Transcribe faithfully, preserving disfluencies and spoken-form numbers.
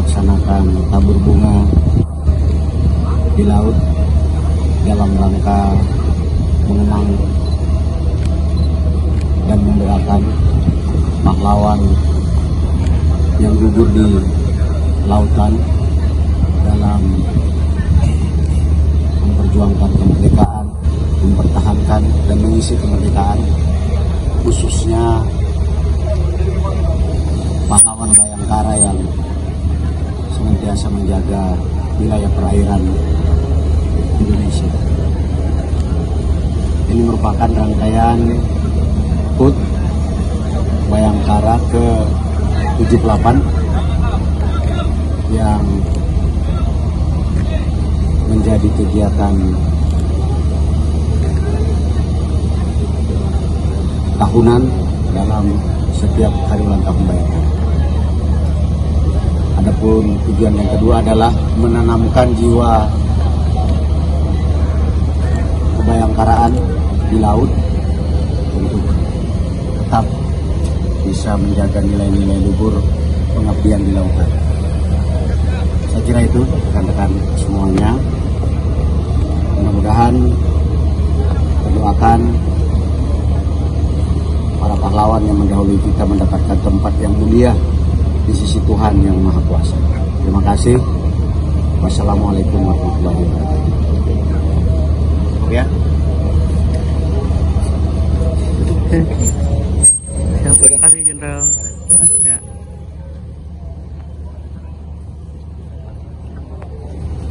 melaksanakan tabur bunga di laut dalam rangka mengenang dan memberakan pahlawan yang gugur di lautan dalam memperjuangkan kemerdekaan, mempertahankan dan mengisi kemerdekaan, khususnya pahlawan Bayangkara yang senantiasa menjaga wilayah perairan Indonesia. Ini merupakan rangkaian H U T Bayangkara ke tujuh puluh delapan yang menjadi kegiatan tahunan dalam setiap hari ulang tahun Bayangkara. Adapun tujuan yang kedua adalah menanamkan jiwa kebayangkaraan di laut untuk tetap bisa menjaga nilai-nilai luhur pengabdian di lautan. Saya kira itu rekan-rekan semuanya. Mudah-mudahan mendoakan para pahlawan yang mendahului kita mendapatkan tempat yang mulia di sisi Tuhan yang Maha Kuasa. Terima kasih. Wassalamualaikum warahmatullahi wabarakatuh. Ya. Terima kasih Jenderal.